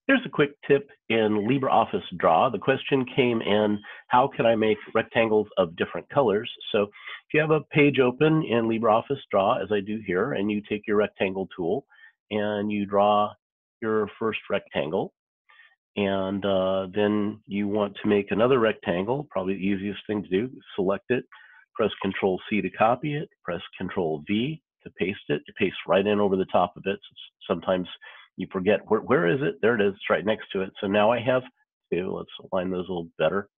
Here's a quick tip in LibreOffice Draw. The question came in, how can I make rectangles of different colors? So if you have a page open in LibreOffice Draw, as I do here, and you take your rectangle tool and you draw your first rectangle, and then you want to make another rectangle, probably the easiest thing to do, select it, press Control-C to copy it, press Control-V to paste it. It pastes right in over the top of it. Sometimes you forget, where is it? There it is, it's right next to it. So now I have two. Let's align those a little better.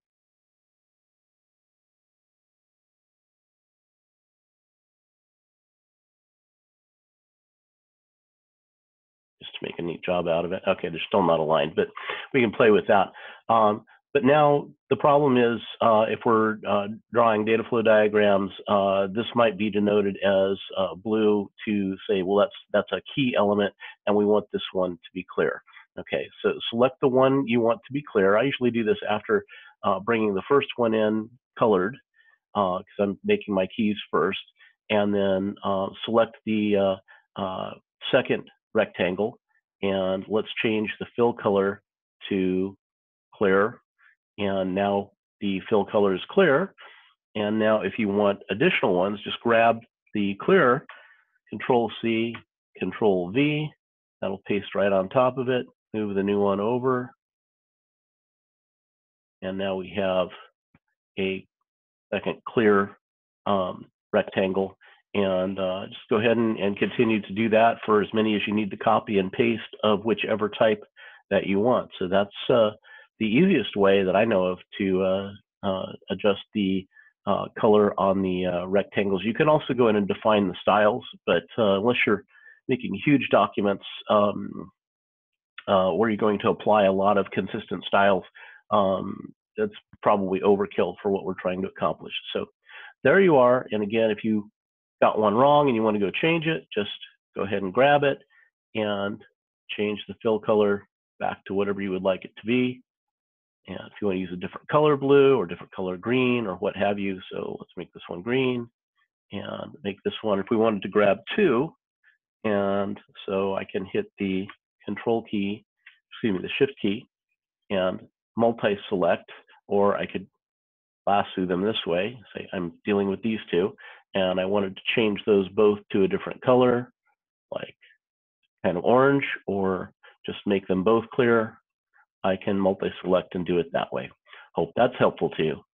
Just to make a neat job out of it. Okay, they're still not aligned, but we can play with that. But now the problem is, if we're drawing data flow diagrams, this might be denoted as blue to say, well, that's a key element, and we want this one to be clear. Okay, so select the one you want to be clear. I usually do this after bringing the first one in colored, because I'm making my keys first, and then select the second rectangle, and let's change the fill color to clear. And now the fill color is clear. And now if you want additional ones, just grab the clear, Control-C, Control-V. That'll paste right on top of it. Move the new one over. And now we have a second clear rectangle. And just go ahead and continue to do that for as many as you need to copy and paste of whichever type that you want. So that's the easiest way that I know of to adjust the color on the rectangles. You can also go in and define the styles, but unless you're making huge documents where you're going to apply a lot of consistent styles, that's probably overkill for what we're trying to accomplish. So there you are. And again, if you got one wrong and you want to go change it, just go ahead and grab it and change the fill color back to whatever you would like it to be. And if you want to use a different color blue or different color green or what have you, so let's make this one green and make this one, if we wanted to grab two, and so I can hit the Control key, the Shift key, and multi-select, or I could lasso them this way, say I'm dealing with these two, and I wanted to change those both to a different color, like kind of orange, or just make them both clear. I can multi-select and do it that way. Hope that's helpful to you.